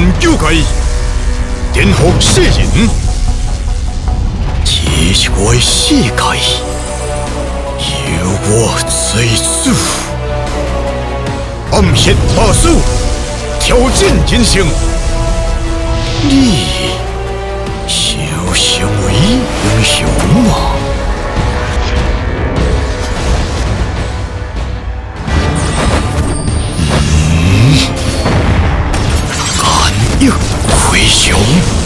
救界，颠覆世人。这是我的世界，由我做主。暗黑法术，挑战人生。你想成为英雄吗？ 一回雄，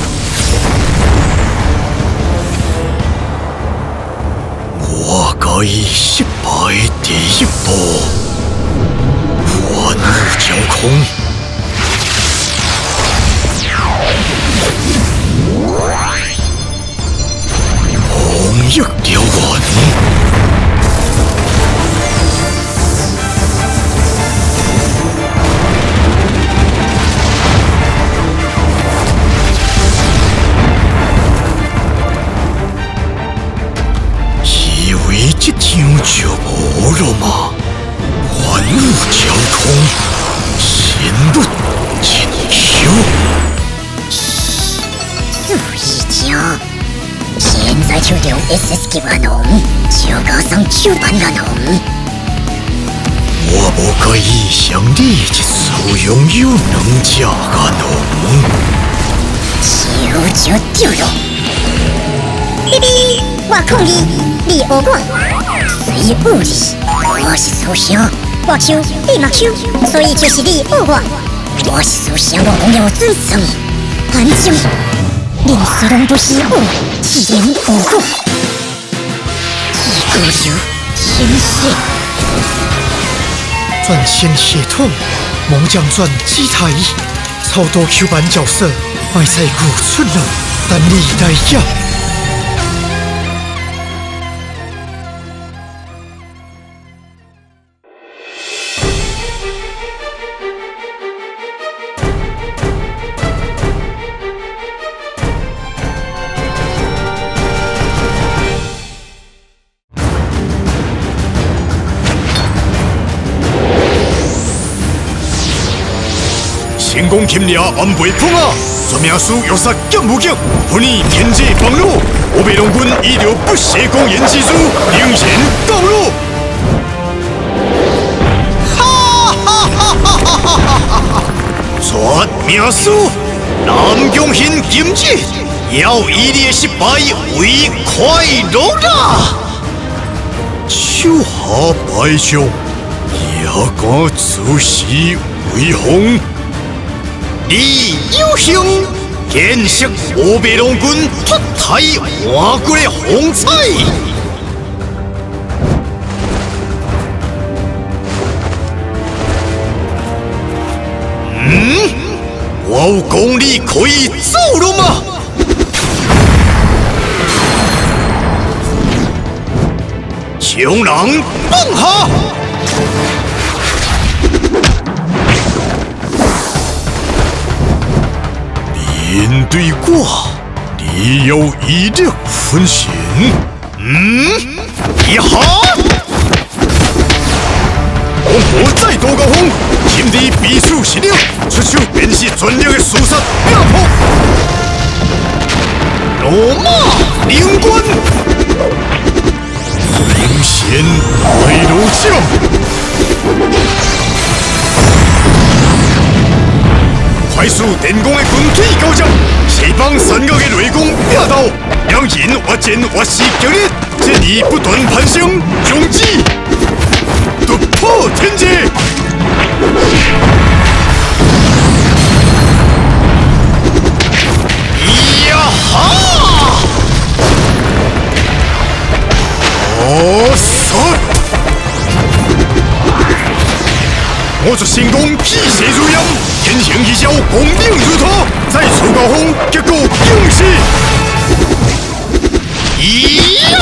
我该失败第一步，万物交空，红日燎原。 这样就无了吗？万物交空，仙律千秋。 苏一娇，现在就用 SS 级阿农，就加上手办阿农。 我不可以像你这种拥有能者阿农。 就丢了。哔哔，我抗议，你学我。 随物理，我是思想，我抽你嘛抽，所以就是你学我。我是思想劳动要尊重，安静。人虽然不是我，自然学我。一个有天色， 转线系统，猛将转机台，超多 Q 版角色，还在古村了，等你来呀！ 成功擒拿安倍碰啊！专命师要杀剑无极，不你天际放路。我被龙军依着不懈公演之术，领先道路。哈哈哈哈哈哈哈！专命师南宫兴今日要以你的失败为快乐啦！手下败将也敢自视为红。 你有幸见识我北龙军脱胎换骨的风采。我有功力可以走了吗？强人放下！ 面对我，你要一力分神。一下，风火再多高峰，心地彼此实力，出手便是全力的厮杀压迫。罗马灵官，明显来如将。 快速电工的军体高掌，西方三个的雷公变道，两人我剑我是强烈，这里不断攀升，终极突破天际。呀哈！哦嗖！ 我这神功气血如烟，天行一笑，功名如土，再出高峰，结果勇士。呀！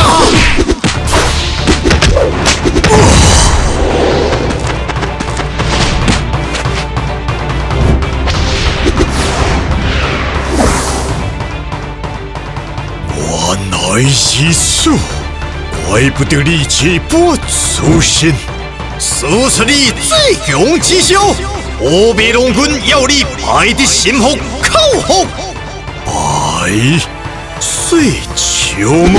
原来如此，怪不得你这般粗心。使出你最强之招， 乌白龙军要你拜的心服口服，拜水球吗？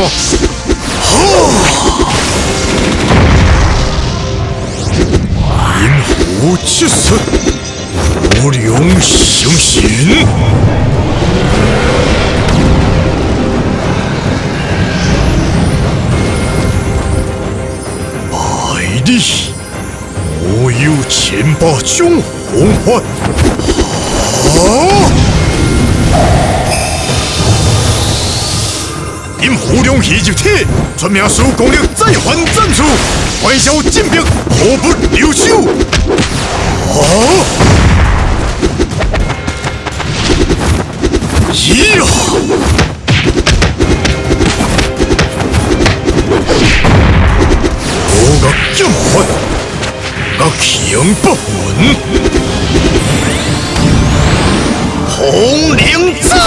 阴虎之术，无量雄心。拜你，我有18种红法。因无量气入体，传命术功力再还战处，怪兽进兵毫不留手。咦呀！我个剑法，我强不稳，红绫掌。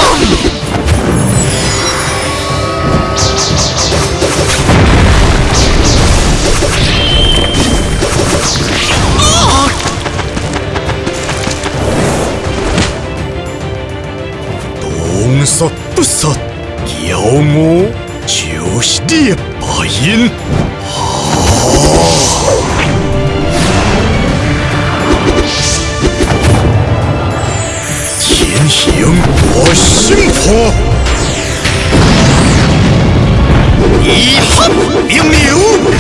动杀不杀，叫我就是你的白银。天行我心魄，一合并流。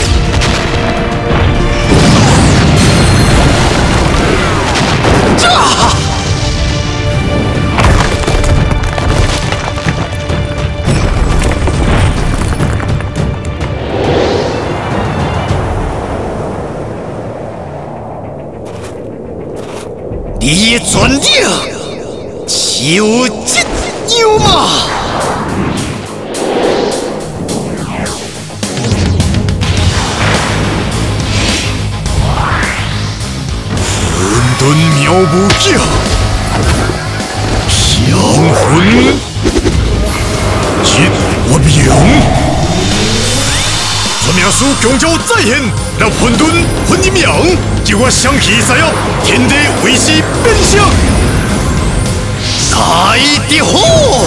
你的全力就这样嘛？混沌妙武技，降魂即我命。传命术强招再现，让混沌混阴阳，叫我想起在哦，天地为师变相，大的好。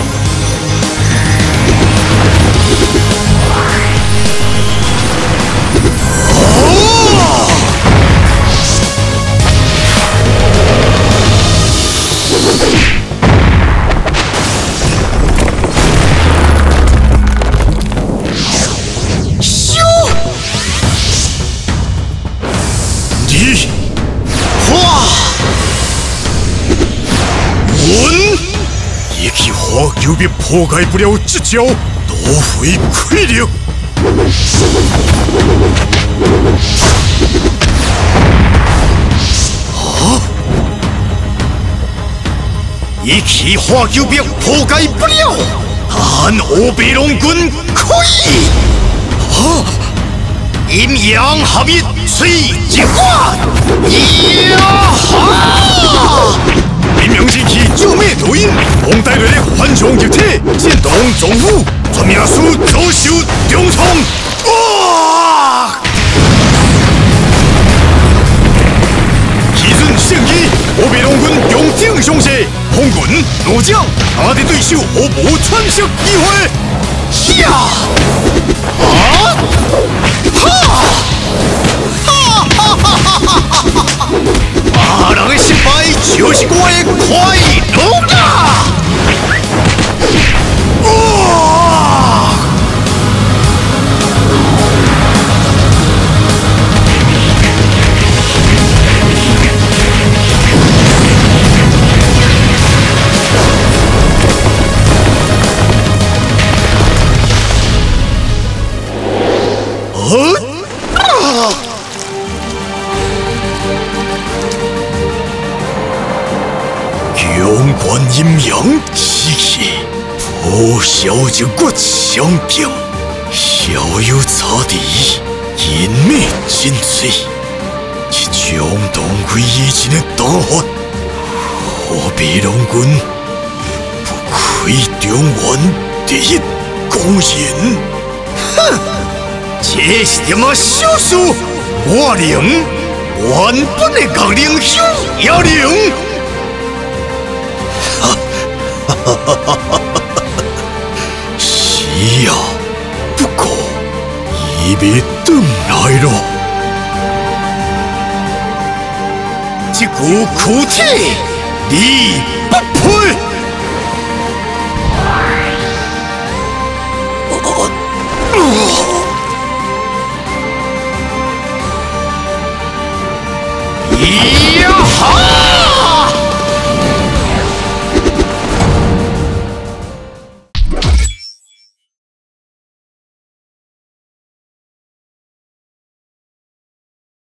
有别破解不了这招，多费亏力。一气化九别破解不了，但乌白龙军可以。阴阳合一，水一化，呀哈！阴阳之气救灭抖音，红带来的幻象入体，震动总府，传命术遭受重创。基准圣衣，乌白龙军用顶上势，红军罗将，他的对手何无喘息机会？呀！人的失败就是我的快乐啊！强冠阴阳之气，破晓日月相见，逍遥差地，阴灭尽碎。这种动鬼以前的打法，乌白龙军不愧中原第一公人。哼，这是什么小事？我能原本的角灵兄也灵。是啊，不过伊未转来咯。这股躯体，你